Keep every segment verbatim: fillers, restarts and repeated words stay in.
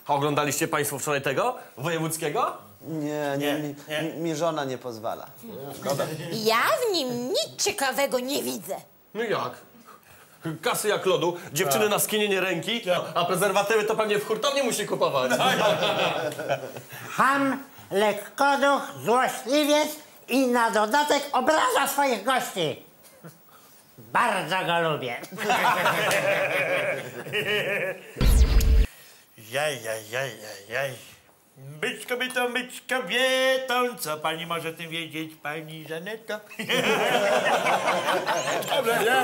A oglądaliście państwo wczoraj tego? Wojewódzkiego? Nie, nie, Nie, mi, nie. mi, mi żona nie pozwala. Szkoda. Ja w nim nic ciekawego nie widzę. No jak? Kasy jak lodu, dziewczyny na skinienie ręki, a prezerwatywy to pewnie w hurtowni musi kupować. Ham, lekkoduch, złośliwiec i na dodatek obraża swoich gości. Bardzo go lubię. Jaj, jaj, jaj, jaj, jaj. Być kobietą, być kobietą. Co pani może o tym wiedzieć, pani Żaneto? Dobra, nie?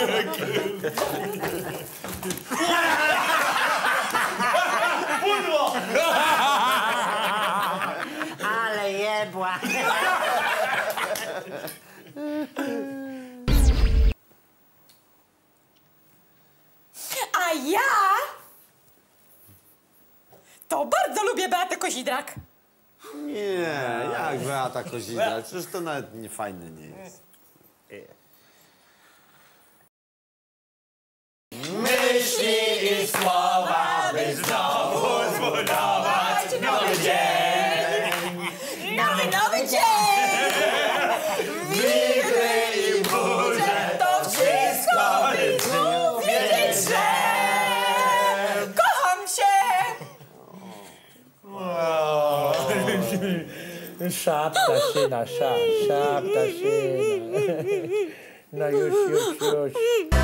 Pudło! Ale jebła. A ja to bardzo lubię Beatę Kozidrak. Nie, jak Beata Kozidrak? Przecież to nawet nie fajne nie jest. Myśli i słowa, by znowu zbudować nowy dzień. Nowy, nowy dzień! Wichry i burze, To wszystko by wiedzieć, że kocham się! Szapta szyna, szap, szapta szyna. No już, już, już.